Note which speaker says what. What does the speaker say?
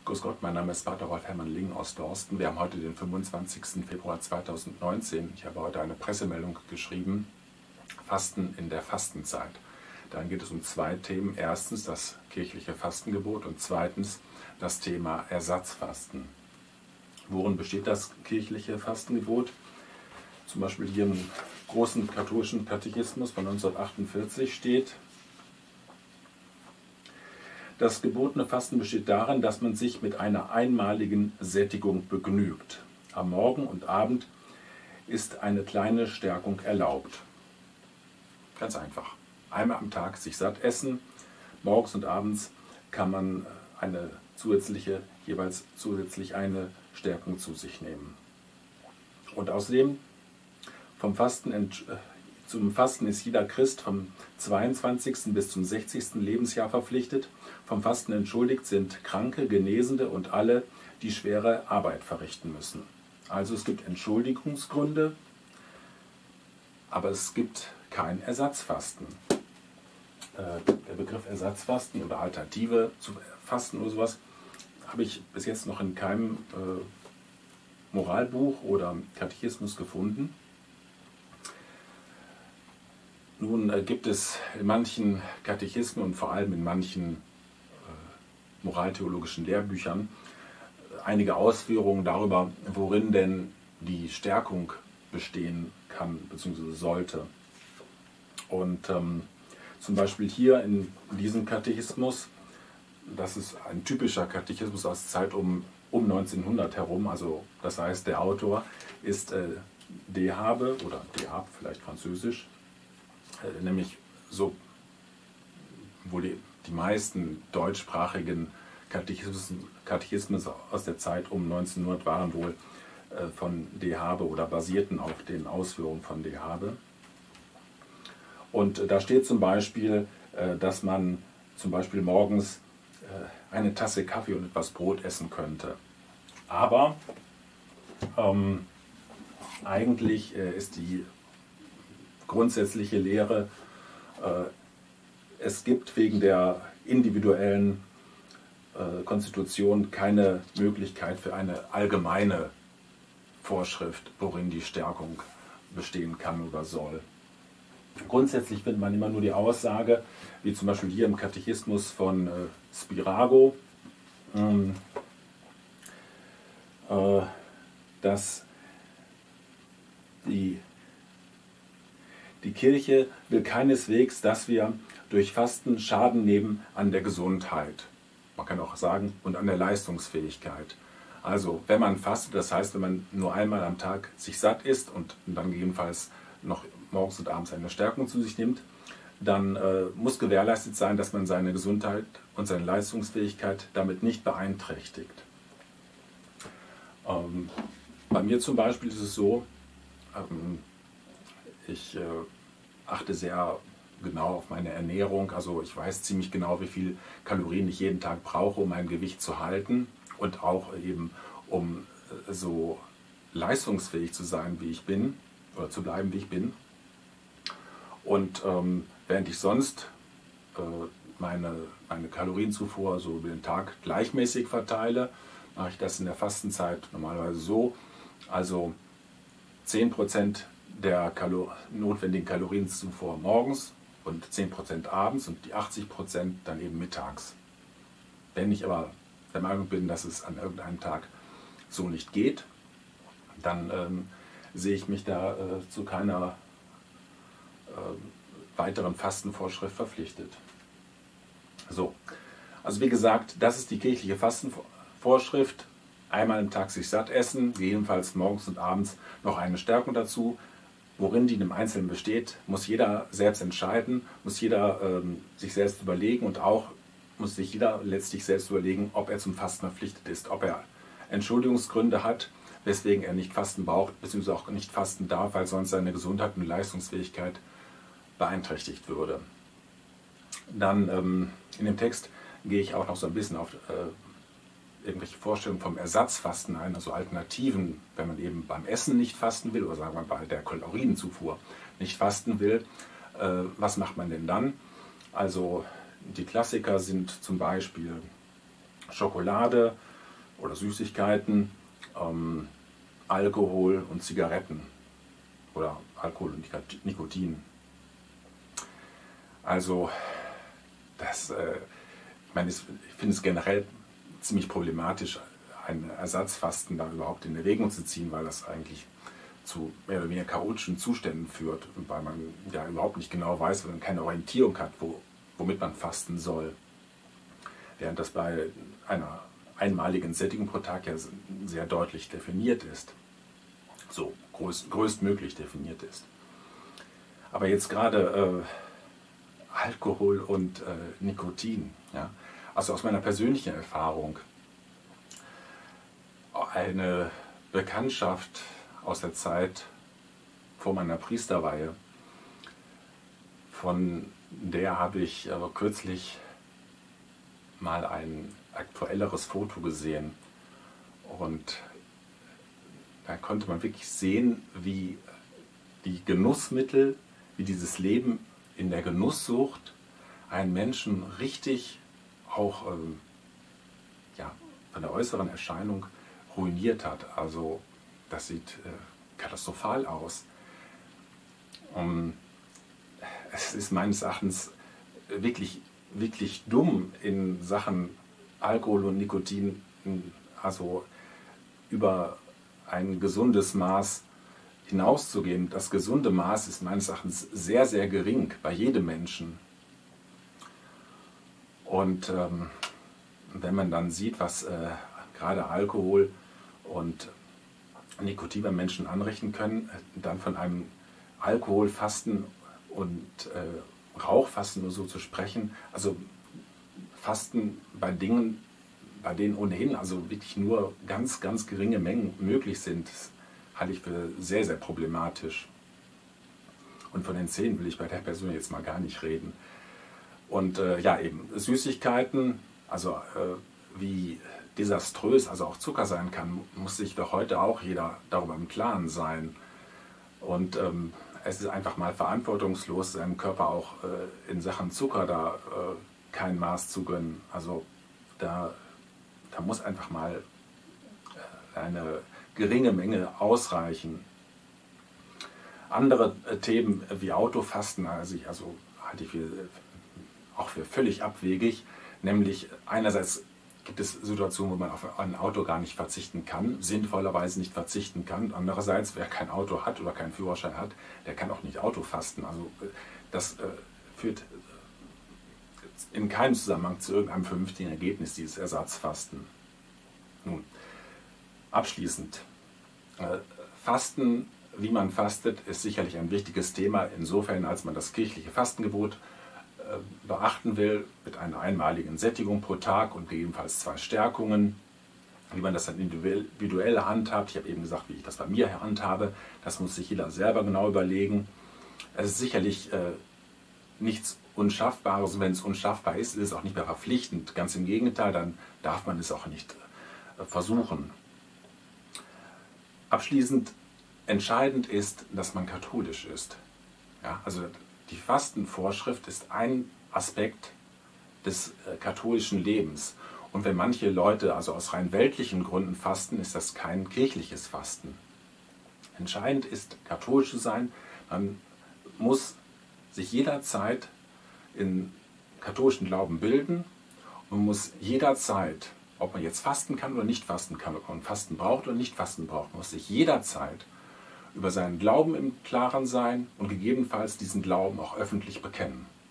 Speaker 1: Grüß Gott, mein Name ist Pater Rolf Hermann Lingen aus Dorsten. Wir haben heute den 25. Februar 2019. Ich habe heute eine Pressemeldung geschrieben, Fasten in der Fastenzeit. Dann geht es um zwei Themen. Erstens das kirchliche Fastengebot und zweitens das Thema Ersatzfasten. Worin besteht das kirchliche Fastengebot? Zum Beispiel hier im großen katholischen Katechismus von 1948 steht: Das gebotene Fasten besteht darin, dass man sich mit einer einmaligen Sättigung begnügt. Am Morgen und Abend ist eine kleine Stärkung erlaubt. Ganz einfach. Einmal am Tag sich satt essen. Morgens und abends kann man jeweils zusätzlich eine Stärkung zu sich nehmen. Und außerdem zum Fasten ist jeder Christ vom 22. bis zum 60. Lebensjahr verpflichtet. Vom Fasten entschuldigt sind Kranke, Genesende und alle, die schwere Arbeit verrichten müssen. Also es gibt Entschuldigungsgründe, aber es gibt kein Ersatzfasten. Der Begriff Ersatzfasten oder Alternative zu Fasten oder sowas habe ich bis jetzt noch in keinem Moralbuch oder Katechismus gefunden. Nun gibt es in manchen Katechismen und vor allem in manchen moraltheologischen Lehrbüchern einige Ausführungen darüber, worin denn die Stärkung bestehen kann bzw. sollte. Und zum Beispiel hier in diesem Katechismus, das ist ein typischer Katechismus aus der Zeit um 1900 herum, also das heißt, der Autor ist Dehabe oder Dehab, vielleicht französisch, nämlich so, wo die meisten deutschsprachigen Katechismen aus der Zeit um 1900 waren wohl von Dehabe oder basierten auf den Ausführungen von Dehabe. Und da steht zum Beispiel, dass man zum Beispiel morgens eine Tasse Kaffee und etwas Brot essen könnte. Aber eigentlich ist die grundsätzliche Lehre, es gibt wegen der individuellen Konstitution keine Möglichkeit für eine allgemeine Vorschrift, worin die Stärkung bestehen kann oder soll. Grundsätzlich findet man immer nur die Aussage, wie zum Beispiel hier im Katechismus von Spirago, dass die Kirche will keineswegs, dass wir durch Fasten Schaden nehmen an der Gesundheit. Man kann auch sagen, und an der Leistungsfähigkeit. Also, wenn man fastet, das heißt, wenn man nur einmal am Tag sich satt isst und dann gegebenenfalls noch morgens und abends eine Stärkung zu sich nimmt, dann muss gewährleistet sein, dass man seine Gesundheit und seine Leistungsfähigkeit damit nicht beeinträchtigt. Bei mir zum Beispiel ist es so, ich achte sehr genau auf meine Ernährung, also ich weiß ziemlich genau, wie viel Kalorien ich jeden Tag brauche, um mein Gewicht zu halten und auch eben, um so leistungsfähig zu sein, wie ich bin, oder zu bleiben, wie ich bin. Und während ich sonst meine Kalorienzufuhr so über den Tag gleichmäßig verteile, mache ich das in der Fastenzeit normalerweise so, also 10% der notwendigen Kalorienzufuhr morgens und 10% abends und die 80% dann eben mittags. Wenn ich aber der Meinung bin, dass es an irgendeinem Tag so nicht geht, dann sehe ich mich da zu keiner weiteren Fastenvorschrift verpflichtet. So, also wie gesagt, das ist die kirchliche Fastenvorschrift. Einmal am Tag sich satt essen, jedenfalls morgens und abends noch eine Stärkung dazu. Worin die im Einzelnen besteht, muss jeder selbst entscheiden, muss jeder sich selbst überlegen und auch muss sich jeder letztlich selbst überlegen, ob er zum Fasten verpflichtet ist, ob er Entschuldigungsgründe hat, weswegen er nicht fasten braucht, beziehungsweise auch nicht fasten darf, weil sonst seine Gesundheit und Leistungsfähigkeit beeinträchtigt würde. Dann in dem Text gehe ich auch noch so ein bisschen auf irgendwelche Vorstellungen vom Ersatzfasten ein, also Alternativen, wenn man eben beim Essen nicht fasten will oder sagen wir bei der Kalorienzufuhr nicht fasten will. Was macht man denn dann? Also die Klassiker sind zum Beispiel Schokolade, oder Süßigkeiten, Alkohol und Zigaretten oder Alkohol und Nikotin. Also ich finde es generell ziemlich problematisch, ein Ersatzfasten da überhaupt in Erwägung zu ziehen, weil das eigentlich zu mehr oder weniger chaotischen Zuständen führt, weil man ja überhaupt nicht genau weiß, weil man keine Orientierung hat, womit man fasten soll. Während das bei einer einmaligen Sättigung pro Tag ja sehr deutlich definiert ist, so größtmöglich definiert ist. Aber jetzt gerade Alkohol und Nikotin, ja? Also aus meiner persönlichen Erfahrung, eine Bekanntschaft aus der Zeit vor meiner Priesterweihe, von der habe ich kürzlich mal ein aktuelleres Foto gesehen und da konnte man wirklich sehen, wie die Genussmittel, wie dieses Leben in der Genusssucht einen Menschen richtig auch ja, von der äußeren Erscheinung ruiniert hat. Also das sieht katastrophal aus. Es ist meines Erachtens wirklich, wirklich dumm, in Sachen Alkohol und Nikotin also über ein gesundes Maß hinauszugehen. Das gesunde Maß ist meines Erachtens sehr, sehr gering bei jedem Menschen. Und wenn man dann sieht, was gerade Alkohol und Nikotin beim Menschen anrichten können, dann von einem Alkoholfasten und Rauchfasten nur so zu sprechen, also Fasten bei Dingen, bei denen ohnehin also wirklich nur ganz, ganz geringe Mengen möglich sind, halte ich für sehr, sehr problematisch. Und von den 10 will ich bei der Person jetzt mal gar nicht reden. Und ja, eben Süßigkeiten, also wie desaströs also auch Zucker sein kann, muss sich doch heute auch jeder darüber im Klaren sein. Und es ist einfach mal verantwortungslos, seinem Körper auch in Sachen Zucker da kein Maß zu gönnen. Also da muss einfach mal eine geringe Menge ausreichen. Andere Themen wie Autofasten halte ich auch für völlig abwegig. Nämlich einerseits gibt es Situationen, wo man auf ein Auto gar nicht verzichten kann, sinnvollerweise nicht verzichten kann. Andererseits, wer kein Auto hat oder keinen Führerschein hat, der kann auch nicht Auto fasten. Also das führt in keinem Zusammenhang zu irgendeinem vernünftigen Ergebnis, dieses Ersatzfasten. Nun, abschließend, Fasten, wie man fastet, ist sicherlich ein wichtiges Thema, insofern als man das kirchliche Fastengebot beachten will, mit einer einmaligen Sättigung pro Tag und gegebenenfalls 2 Stärkungen. Wie man das dann individuell handhabt, ich habe eben gesagt, wie ich das bei mir handhabe, das muss sich jeder selber genau überlegen. Es ist sicherlich nichts Unschaffbares und wenn es unschaffbar ist, ist es auch nicht mehr verpflichtend. Ganz im Gegenteil, dann darf man es auch nicht versuchen. Abschließend, entscheidend ist, dass man katholisch ist. Ja, also die Fastenvorschrift ist ein Aspekt des katholischen Lebens. Und wenn manche Leute also aus rein weltlichen Gründen fasten, ist das kein kirchliches Fasten. Entscheidend ist, katholisch zu sein. Man muss sich jederzeit in katholischen Glauben bilden und muss jederzeit, ob man jetzt fasten kann oder nicht fasten kann, ob man Fasten braucht oder nicht Fasten braucht, muss sich jederzeit über seinen Glauben im Klaren sein und gegebenenfalls diesen Glauben auch öffentlich bekennen.